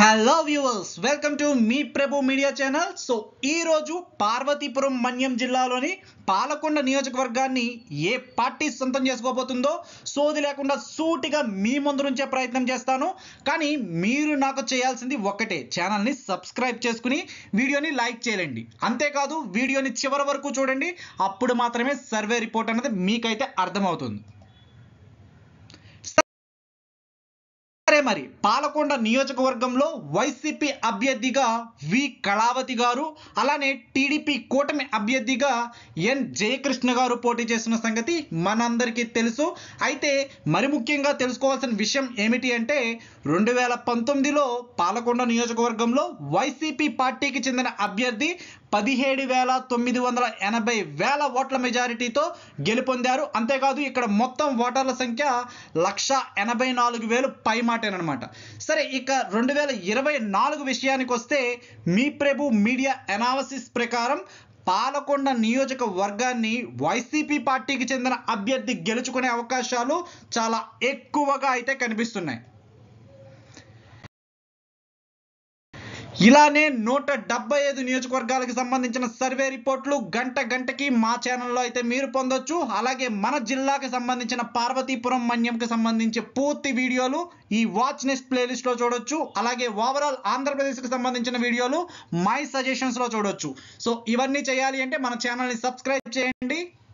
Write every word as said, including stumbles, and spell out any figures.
Hello viewers, welcome to మీ Prabhu media channel. So ఈ రోజు పార్వతీపురం మన్యం జిల్లాలోని పాలకొండ నియోజకవర్గాన్ని ఏ పార్టీ సొంతం చేసుకోబోతుందో సోది లేకుండా సూటిగా మీ ముందు నుంచే ప్రయత్నం చేస్తాను. కానీ మీరు నాకు చేయాల్సింది ఒక్కటే, ఛానల్ని సబ్స్క్రైబ్ చేసుకుని వీడియోని లైక్ చేయండి. అంతేకాదు వీడియోని చివరి వరకు చూడండి, అప్పుడు మాత్రమే సర్వే రిపోర్ట్ అనేది మీకైతే అర్థమవుతుంది. సరే, మరి పాలకొండ నియోజకవర్గంలో వైసీపీ అభ్యర్థిగా వి కళావతి గారు, అలానే టీడీపీ కూటమి అభ్యర్థిగా ఎన్ జయకృష్ణ గారు పోటీ చేస్తున్న సంగతి మనందరికీ తెలుసు. అయితే మరి ముఖ్యంగా తెలుసుకోవాల్సిన విషయం ఏమిటి అంటే, రెండు వేల పంతొమ్మిదిలో పాలకొండ నియోజకవర్గంలో వైసీపీ పార్టీకి చెందిన అభ్యర్థి పదిహేడు వేల తొమ్మిది వందల ఎనభై వేల ఓట్ల మెజారిటీతో గెలుపొందారు. అంతేకాదు ఇక్కడ మొత్తం ఓటర్ల సంఖ్య లక్ష ఎనభై నాలుగు వేలు పై మాటేనమాట. సరే, ఇక రెండు వేల ఇరవై నాలుగు విషయానికి వస్తే మీ ప్రభు మీడియా అనాలిసిస్ ప్రకారం పాలకొండ నియోజకవర్గాన్ని వైసీపీ పార్టీకి చెందిన అభ్యర్థి గెలుచుకునే అవకాశాలు చాలా ఎక్కువగా అయితే కనిపిస్తున్నాయి. ఇలానే నూట డెబ్బై ఐదు నియోజకవర్గాలకు సంబంధించిన సర్వే రిపోర్ట్లు గంట గంటకి మా ఛానల్లో అయితే మీరు పొందొచ్చు. అలాగే మన జిల్లాకి సంబంధించిన పార్వతీపురం మన్యంకి సంబంధించి పూర్తి వీడియోలు ఈ వాచ్ నెక్స్ట్ ప్లేలిస్ట్లో చూడొచ్చు. అలాగే ఓవరాల్ ఆంధ్రప్రదేశ్కి సంబంధించిన వీడియోలు మై సజెషన్స్లో చూడొచ్చు. సో ఇవన్నీ చేయాలి అంటే మన ఛానల్ని సబ్స్క్రైబ్ చేయండి.